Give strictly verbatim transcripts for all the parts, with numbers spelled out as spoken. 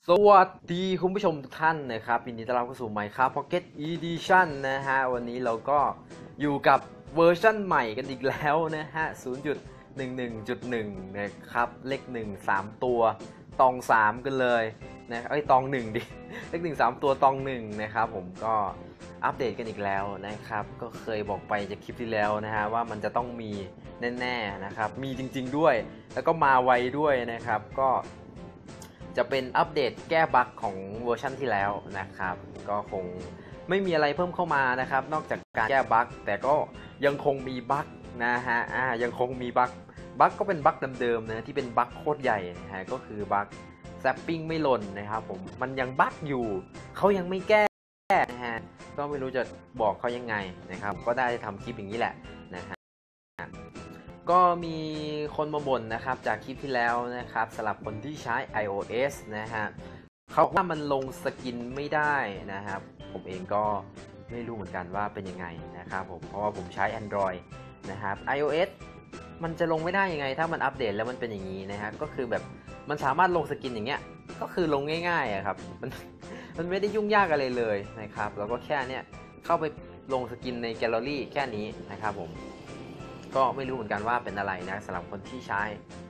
สวัสดีคุณผู้ชมทุกท่านนะครับยินดีต้อนรับเข้าสู่ Minecraft Pocket Edition นะฮะวันนี้เราก็อยู่กับเวอร์ชั่นใหม่กันอีกแล้วนะฮะ ศูนย์จุดหนึ่งหนึ่งจุดหนึ่ง นะครับเลขหนึ่ง สามตัวตองสามกันเลยนะเอ้ยตองหนึ่งดิเลขหนึ่ง สามตัวตองหนึ่งนะครับผมก็อัปเดตกันอีกแล้วนะครับก็เคยบอกไปจากคลิปที่แล้วนะฮะว่ามันจะต้องมีแน่ๆนะครับมีจริงๆด้วยแล้วก็มาไวด้วยนะครับก็จะเป็นอัปเดตแก้บั๊กของเวอร์ชันที่แล้วนะครับก็คงไม่มีอะไรเพิ่มเข้ามานะครับนอกจากการแก้บั๊กแต่ก็ยังคงมีบั๊กนะฮะอ่ายังคงมีบั๊กบั๊กก็เป็นบั๊กเดิมๆนะที่เป็นบั๊กโคตรใหญ่นะฮะก็คือบั๊กแซปปิ้งไม่หล่นนะครับผมมันยังบั๊กอยู่เขายังไม่แก้นะฮะก็ไม่รู้จะบอกเขายังไงนะครับก็ได้ทำคลิปอย่างนี้แหละนะฮะก็มีคนมาบ่นนะครับจากคลิปที่แล้วนะครับสำหรับคนที่ใช้ iOS นะฮะเขาว่ามันลงสกินไม่ได้นะครับผมเองก็ไม่รู้เหมือนกันว่าเป็นยังไงนะครับผมเพราะว่าผมใช้ Android นะครับ iOS มันจะลงไม่ได้ยังไงถ้ามันอัปเดตแล้วมันเป็นอย่างนี้นะฮะก็คือแบบมันสามารถลงสกินอย่างเงี้ยก็คือลงง่ายๆครับมันมันไม่ได้ยุ่งยากอะไรเลยนะครับแล้วก็แค่เนี้ยเข้าไปลงสกินในแกลเลอรี่แค่นี้นะครับผมก็ไม่รู้เหมือนกันว่าเป็นอะไรนะสำหรับคนที่ใช้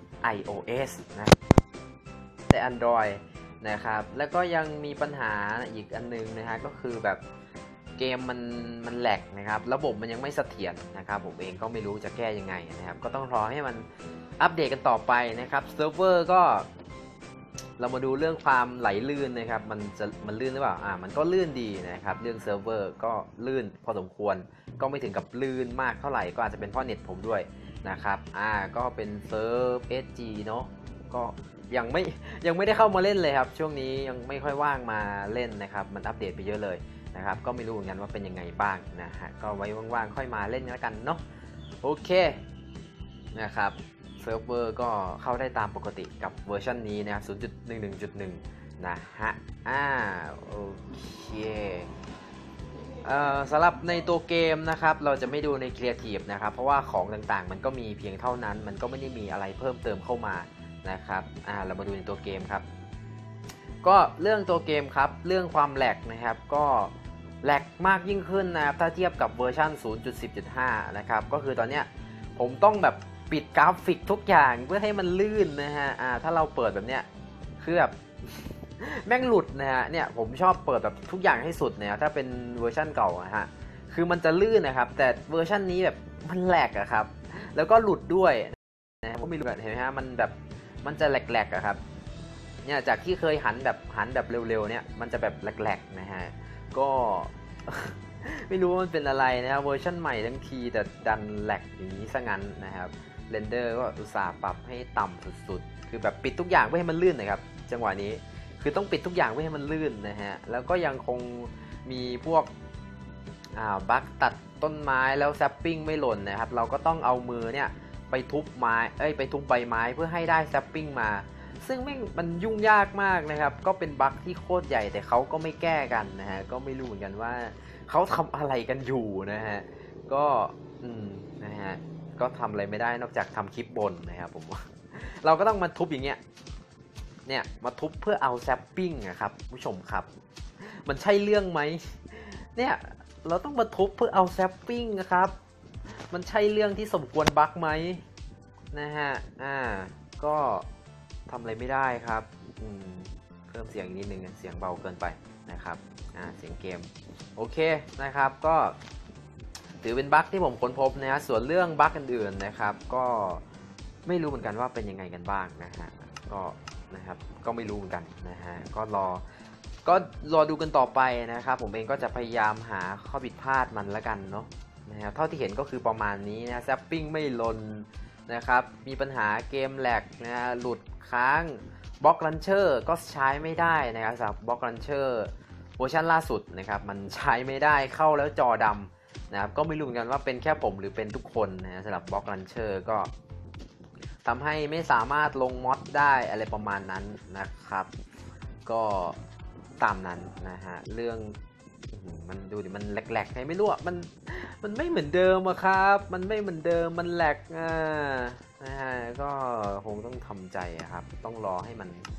iOS นะแต่ Android นะครับแล้วก็ยังมีปัญหาอีกอันนึงนะฮะก็คือแบบเกมมันมันแหลกนะครับระบบมันยังไม่เสถียรนะครับผมเองก็ไม่รู้จะแก้ยังไงนะครับก็ต้องรอให้มันอัปเดตกันต่อไปนะครับเซิร์ฟเวอร์ก็เรามาดูเรื่องความไหลลื่นนะครับมันจะมันลื่นหรือเปล่าอ่ามันก็ลื่นดีนะครับเรื่องเซิร์ฟเวอร์ก็ลื่นพอสมควรก็ไม่ถึงกับลื่นมากเท่าไหร่ก็อาจจะเป็นเพราะเน็ตผมด้วยนะครับอ่าก็เป็นเซิร์ฟ เอส จี เนาะก็ยังไม่ยังไม่ได้เข้ามาเล่นเลยครับช่วงนี้ยังไม่ค่อยว่างมาเล่นนะครับมันอัปเดตไปเยอะเลยนะครับก็ไม่รู้เหมือนกันว่าเป็นยังไงบ้างนะฮะก็ไว้ว่างๆค่อยมาเล่นกันแล้วกันเนาะโอเคนะครับเซิร์ฟเวอร์ก็เข้าได้ตามปกติกับเวอร์ชันนี้นะครับ ศูนย์จุดหนึ่งหนึ่งจุดหนึ่ง นะฮะอ่าโอเคเอ่อสำหรับในตัวเกมนะครับเราจะไม่ดูในครีเอทีฟนะครับเพราะว่าของต่างๆมันก็มีเพียงเท่านั้นมันก็ไม่ได้มีอะไรเพิ่มเติมเข้ามานะครับอ่าเรามาดูในตัวเกมครับก็เรื่องตัวเกมครับเรื่องความแหลกนะครับก็แหลกมากยิ่งขึ้นนะครับถ้าเทียบกับเวอร์ชัน ศูนย์จุดสิบจุดห้า นะครับก็คือตอนเนี้ยผมต้องแบบปิดกราฟิกทุกอย่างเพื่อให้มันลื่นนะฮะอ่าถ้าเราเปิดแบบเนี้ยคือแบบแม่งหลุดนะฮะเนี่ยผมชอบเปิดแบบทุกอย่างให้สุดเนี่ยถ้าเป็นเวอร์ชันเก่าอะฮะคือมันจะลื่นนะครับแต่เวอร์ชันนี้แบบมันแหลกอะครับแล้วก็หลุดด้วยนะก็ไม่รู้เห็นไหมฮะมันแบบมันจะแหลกๆอะครับเนี่ยจากที่เคยหันแบบหันแบบเร็วๆเนี่ยมันจะแบบแหลกๆนะฮะก็ ไม่รู้ว่ามันเป็นอะไรนะครับเวอร์ชันใหม่ทั้งทีแต่ดันแหลกอย่างนี้ซะงั้นนะครับเรนเดอร์ก็อุตส่าห์ปรับให้ต่ำสุดๆคือแบบปิดทุกอย่างเพื่อให้มันลื่นนะครับจังหวะนี้คือต้องปิดทุกอย่างเพื่อให้มันลื่นนะฮะแล้วก็ยังคงมีพวกอ่าบั๊กตัดต้นไม้แล้วแซปปิ้งไม่หล่นนะครับเราก็ต้องเอามือเนี่ยไปทุบไม้เอ้ยไปทุบใบไม้เพื่อให้ได้แซปปิ้งมาซึ่งไม่มันยุ่งยากมากนะครับก็เป็นบั๊กที่โคตรใหญ่แต่เขาก็ไม่แก้กันนะฮะก็ไม่รู้เหมือนกันว่าเขาทำอะไรกันอยู่นะฮะก็อืมนะฮะก็ทำอะไรไม่ได้นอกจากทำคลิปบนนะครับผมเราก็ต้องมาทุบอย่างเงี้ยเนี่ยมาทุบเพื่อเอาแซปปิ้งนะครับผู้ชมครับมันใช่เรื่องไหมเนี่ยเราต้องมาทุบเพื่อเอาแซปปิ้งนะครับมันใช่เรื่องที่สมควรบั๊กไหมนะฮะอ่าก็ทำอะไรไม่ได้ครับอืมเพิ่มเสียงอีกนิดนึงเสียงเบาเกินไปนะครับอ่าเสียงเกมโอเคนะครับก็ถือเป็นบั๊กที่ผมค้นพบนะฮะส่วนเรื่องบั๊กอื่นๆนะครับก็ไม่รู้เหมือนกันว่าเป็นยังไงกันบ้างนะฮะก็นะครับก็ไม่รู้เหมือนกันนะฮะก็รอก็รอดูกันต่อไปนะครับผมเองก็จะพยายามหาข้อผิดพลาดมันละกันเนาะนะครับเท่าที่เห็นก็คือประมาณนี้นะแซปปิ้งไม่ลนนะครับมีปัญหาเกมแหลกนะฮะหลุดค้างบล็อกลันเชอร์ก็ใช้ไม่ได้นะครับสำหรับบล็อกลันเชอร์เวอร์ชันล่าสุดนะครับมันใช้ไม่ได้เข้าแล้วจอดำนะครับก็ไม่รู้เหมือนกันว่าเป็นแค่ผมหรือเป็นทุกคนนะสำหรับบล็อกลันเชอร์ก็ทำให้ไม่สามารถลงมอดได้อะไรประมาณนั้นนะครับก็ตามนั้นนะฮะเรื่องมันดูดิมันแหลกๆไงไม่รู้อ่ะมันมันไม่เหมือนเดิมอะครับมันไม่เหมือนเดิมมันแหลกอ่านะฮะก็คงต้องทำใจครับต้องรอให้มัน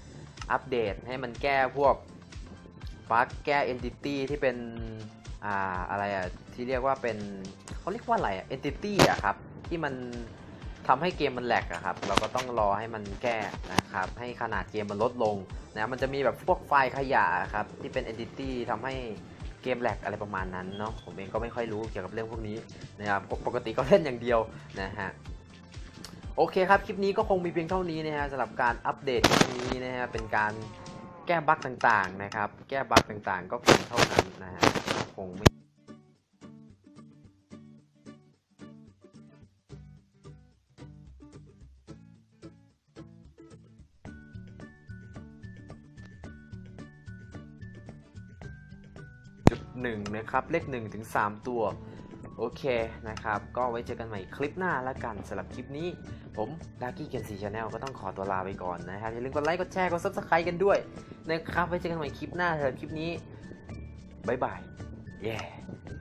อัปเดตให้มันแก้พวกบั๊กแก้ entity ที่เป็นอ่าอะไรอ่ะที่เรียกว่าเป็นเขาเรียกว่าอะไรอ่ะ entity อ่ะครับที่มันทำให้เกมมันแหลกอะครับเราก็ต้องรอให้มันแก้นะครับให้ขนาดเกมมันลดลงนะมันจะมีแบบพวกไฟล์ขยะครับที่เป็น entity ทำให้เกมแหลกอะไรประมาณนั้นเนาะผมเองก็ไม่ค่อยรู้เกี่ยวกับเรื่องพวกนี้นะครับปกติก็เล่นอย่างเดียวนะฮะโอเคครับคลิปนี้ก็คงมีเพียงเท่านี้นะฮะสำหรับการอัปเดตคลิปนี้นะฮะเป็นการแก้บั๊กต่างๆนะครับแก้บั๊กต่างๆก็เพียงเท่านั้นนะฮะคงไม่จุดหนึ่งนะครับเลขหนึ่งถึงสามตัวโอเคนะครับก็ไว้เจอกันใหม่คลิปหน้าละกันสำหรับคลิปนี้ผมดาร์กี้เกนซีชาแนลก็ต้องขอตัวลาไปก่อนนะครับอย่าลืมกดไลค์กดแชร์กดซับสไครต์กันด้วยนะครับไว้เจอกันใหม่คลิปหน้าสำหรับคลิปนี้บ๊ายบายเย้